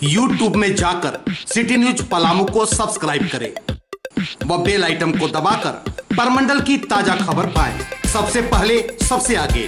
YouTube में जाकर city news Palamu को सब्सक्राइब करें व बेल आइटम को दबाकर परमंडल की ताजा खबर पाएं सबसे पहले सबसे आगे।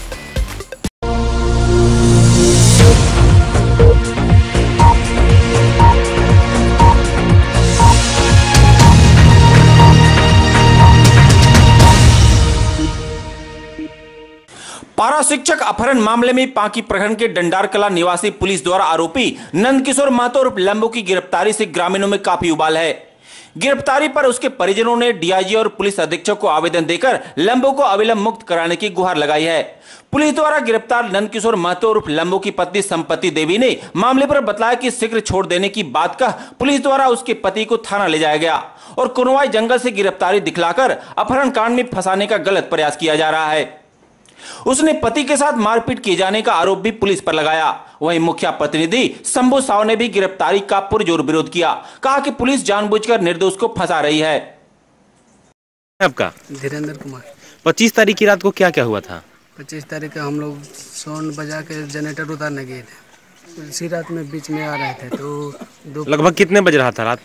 पारा शिक्षक अपहरण मामले में पांकी प्रखंड के डंडारकला निवासी पुलिस द्वारा आरोपी नंदकिशोर महतो उर्फ लंबू की गिरफ्तारी से ग्रामीणों में काफी उबाल है। गिरफ्तारी पर उसके परिजनों ने डीआईजी और पुलिस अधीक्षक को आवेदन देकर लंबू को अविलंब मुक्त कराने की गुहार लगाई है। पुलिस द्वारा गिरफ्तार नंदकिशोर महतो उर्फ लंबू की पत्नी संपत्ति देवी ने मामले पर बताया कि शीघ्र छोड़ देने की बात कह पुलिस द्वारा उसके पति को थाना ले जाया गया और कुनवाई जंगल से गिरफ्तारी दिखलाकर अपहरण कांड में फंसाने का गलत प्रयास किया जा रहा है। उसने पति के साथ मारपीट किए जाने का आरोप भी पुलिस पर लगाया। वहीं मुखिया प्रतिनिधि शंभू साव ने भी गिरफ्तारी का पुरजोर विरोध किया। कहा कि पुलिस जानबूझकर निर्दोष को फंसा रही है। आपका धीरेन्द्र कुमार। 25 तारीख की रात को क्या क्या हुआ था? 25 तारीख को हम लोग साउंड बजा के जनरेटर उतारने गए थे। इसी रात में बीच में आ रहे थे तो लगभग कितने बज रहा था रात?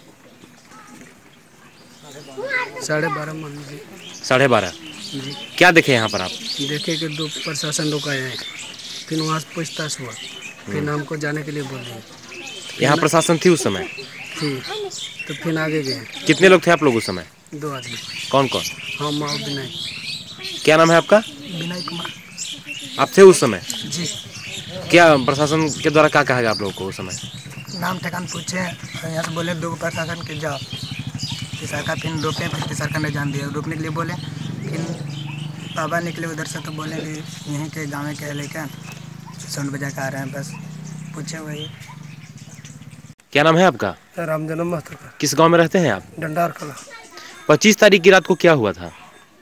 12:30। 12:30 जी। क्या देखे यहाँ पर आप? देखे कि दो प्रशासन लोग आए हैं, फिर वहाँ से पूछताछ हुआ, फिर हमको जाने के लिए बोले। यहाँ प्रशासन थी उस समय? थी। तो फिर आगे गए। कितने लोग थे आप लोग उस समय? 2 आदमी। कौन कौन? हम और विनय। क्या नाम है आपका? विनय कुमार। आप थे उस समय? जी। क्या प्रशासन के द्वारा क्या कहा गया आप लोगों को उस समय? नाम ठिकान पूछे, यहाँ से बोले 2 प्रशासन के जाओ। तीसरा का फिर रोके, फिर तीसरा का ने जान दिया। रोकने के लिए बोले, फिर बाबा निकले उधर से तो बोले कि यहीं के गाँव के लेकर साउंड बजा के आ रहे हैं, बस पूछे वही। क्या नाम है आपका? रामजन्म महतो। किस गांव में रहते हैं आप? डंडारकला। 25 तारीख की रात को क्या हुआ था?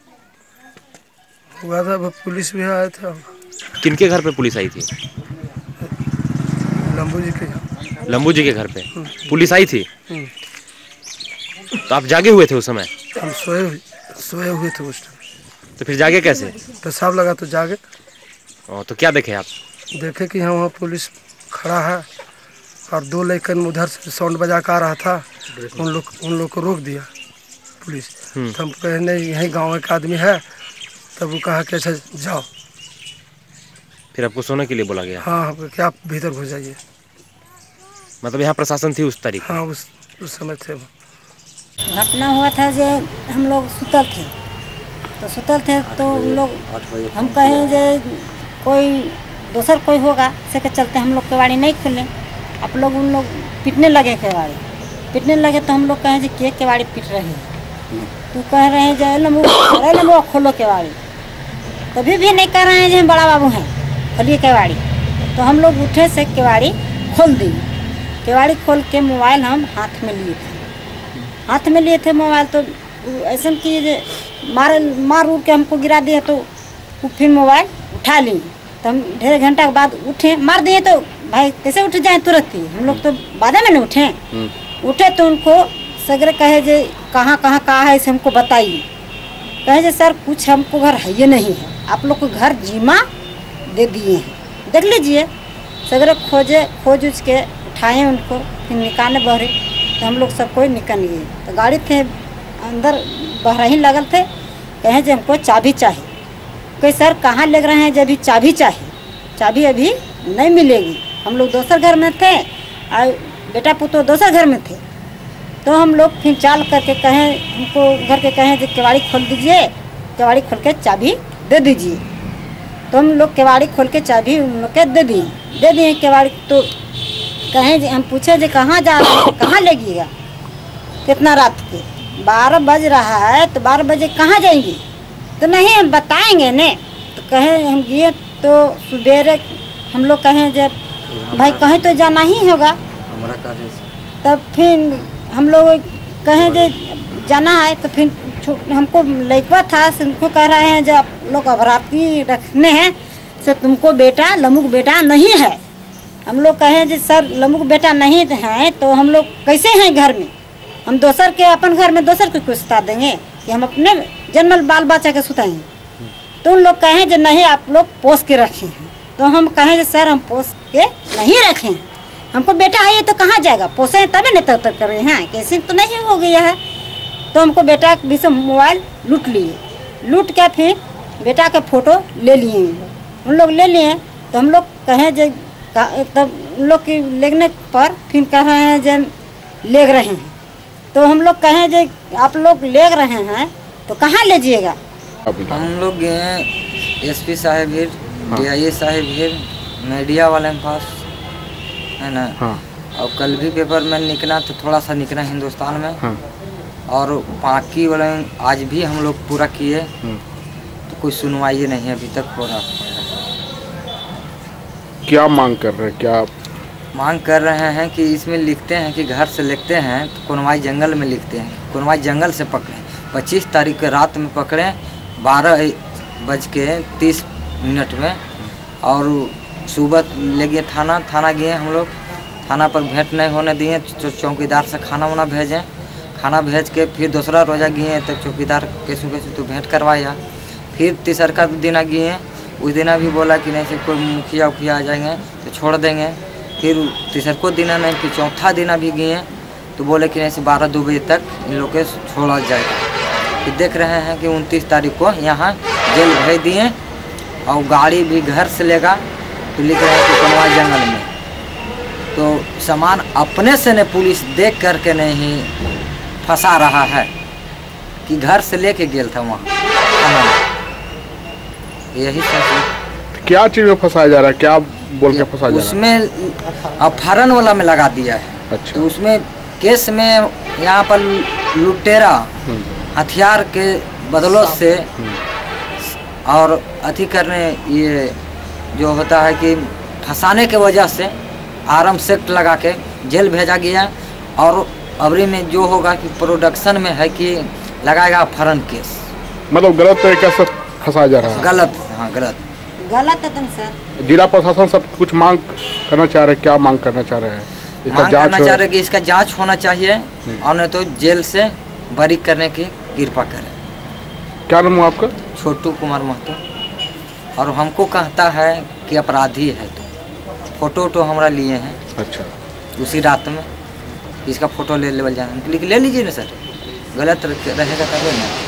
पुलिस भी आए थे। किनके घर पे पुलिस आई थी? लंबू जी के। लंबू जी के घर पे पुलिस आई थी? तो आप जागे हुए थे उस समय? हम सोए हुए थे उस टाइम। तो फिर जागे कैसे? पेशाब लगा तो जागे। तो क्या देखे आप? देखे कि वहाँ पुलिस खड़ा है और 2 लड़कन उधर से साउंड बजा कर आ रहा था। उन लोग को रोक दिया पुलिस। तो हम कहे नहीं, यही गाँव का आदमी है। तब वो कहा कि अच्छा जाओ। फिर आपको सोने के लिए बोला गया? हाँ, क्या आप भीतर घुस जाइए। मतलब यहाँ प्रशासन थी उस तारीख? हाँ, उस समय थे। घटना हुआ था जो हम लोग सुतल थे, तो लोग हम कहें जो कोई दूसर कोई होगा से के चलते हम लोग केवाड़ी नहीं खोले। आप लोग उन लोग पीटने लगे केवाड़ी तो हम लोग कहें जो के केवाड़ी पीट रहे हैं। तो कह रहे हैं जो लंबू खोलो केवाड़ी। तभी भी नहीं कह रहे हैं जो बड़ा बाबू हैं खोलिए केवाड़ी। तो हम लोग उठे से केवाड़ी खोल दी। केवाड़ी खोल के मोबाइल हम हाथ में लिए थे मोबाइल। तो ऐसा कि मार उड़ के हमको गिरा दिया। तो वो फिर मोबाइल उठा ली। तो हम ढेर घंटा के बाद उठे, मार दिए तो भाई कैसे उठ जाए तुरंत ही। हम लोग तो बाद में नहीं उठे तो उनको सगरे कहे जे कहाँ कहा है इसे हमको बताइए। कहे जे सर कुछ हमको घर है ये नहीं है, आप लोग को घर जीमा दे दिए हैं, देख लीजिए। सगरे खोज उज के उठाए उनको, फिर निकालने बहरे। तो हम लोग सब कोई निकल गए। तो गाड़ी थे अंदर बहरही लगल थे। कहें जो हमको चाबी चाहिए। कहे सर कहाँ ले रहे हैं जब भी चाबी चाहिए? चाबी अभी नहीं मिलेगी। हम लोग दूसर घर में थे और बेटा पुतो दूसर घर में थे। तो हम लोग फिर चाल करके कहें हमको घर के कहें जो केवाड़ी खोल दीजिए, केवाड़ी खोल के चाबी दे दीजिए। तो हम लोग केवाड़ी खोल के चाबी उन लोग के दे दिए केवाड़ी। तो कहें हम पूछे जो कहाँ जा रहे हैं, कहाँ लेगिएगा? कितना रात के 12 बज रहा है, तो 12 बजे कहाँ जाएंगे? तो नहीं हम बताएंगे ने। तो कहे हम गए तो सुबेरे हम लोग कहें जब भाई कहीं तो जाना ही होगा। तब फिर हम लोग कहें जो जाना है। तो फिर हमको लड़का था उनको कह रहे हैं जब आप लोग अभराती रखने हैं से तुमको बेटा लम्बू बेटा नहीं है। हम लोग कहें जी सर लम्बू बेटा नहीं है तो हम लोग कैसे हैं घर में? हम दोसर के अपन घर में दोसर को सुता देंगे कि हम अपने जन्मल बाल बच्चा के सुताएंगे? तो उन लोग कहें जो नहीं आप लोग पोस के रखे हैं। तो हम कहें सर हम पोस के नहीं रखे हैं, हमको बेटा है ये तो कहाँ जाएगा, पोसे हैं तभी नहीं तो कर रहे हैं, कैसे तो नहीं हो गया है। तो हमको बेटा भी से मोबाइल लूट लिए, लूट के फिर बेटा के फ़ोटो ले लिए उन लोग ले लिए। तो हम लोग कहें जो तब उन लोग की लेने पर फिर कह रहे हैं जो ले रहे हैं। तो हम लोग कहें जो आप लोग ले रहे हैं तो कहाँ ले जाइएगा। हम लोग गए एसपी साहब भी, DIA साहब भी, मीडिया वाले के पास है ना। और कल भी पेपर में निकला तो थोड़ा सा निकला हिंदुस्तान में। और बाकी वाले आज भी हम लोग पूरा किए तो कोई सुनवाई नहीं अभी तक हो रहा। क्या मांग कर रहे हैं, क्या मांग कर रहे हैं कि इसमें लिखते हैं कि घर से लिखते हैं तो कोनवाई जंगल में लिखते हैं, कोनवाई जंगल से पकड़े। 25 तारीख के रात में पकड़े 12:30 में। और सुबह ले गए थाना गए हम लोग। थाना पर भेंट नहीं होने दिए, चौकीदार से खाना वाना भेजें। खाना भेज के फिर दूसरा रोज़ा गए तो चौकीदार कैसे तो भेंट करवाया। फिर तीसरा दिन गए, उस दिन भी बोला कि नहीं से कोई मुखिया आ जाएंगे तो छोड़ देंगे। फिर तीसरा दिन नहीं, फिर चौथा दिन भी गए तो बोले कि नहीं से 12-2 बजे तक इन लोग के छोड़ा जाएगा। फिर देख रहे हैं कि 29 तारीख को यहाँ जेल भेज दिए और गाड़ी भी घर से लेगा तो लिख रहे हैं कि कोनवाई जंगल में। तो सामान अपने से ने पुलिस देख करके नहीं फंसा रहा है कि घर से लेके गेल था वहाँ। यही सब क्या चीज़ में फंसाया जा रहा है, क्या बोल के फंसाया जा रहा है? उसमें अपहरण वाला में लगा दिया है। अच्छा। तो उसमें केस में यहाँ पर लुटेरा हथियार के बदलों से और अति करने ये जो होता है कि फंसाने के वजह से आरम सेक्ट लगा के जेल भेजा गया। और अबरी में जो होगा कि प्रोडक्शन में है कि लगाएगा अपहरण केस। मतलब गलत तरीके से फंसाया जा रहा है। गलत, हाँ गलत एकदम सर। जिला प्रशासन सब कुछ मांग करना चाह रहे हैं, क्या मांग करना चाह रहे हैं? मांग करना चाह रहे कि इसका जांच होना चाहिए और नहीं तो जेल से बरी करने की कृपा करें। क्या नाम है आपका? छोटू कुमार महतो। और हमको कहता है कि अपराधी है तो फोटो हमारा लिए हैं। अच्छा। उसी रात में इसका फोटो ले जाना, ले लीजिए ना सर, गलत रहेगा तभी ना।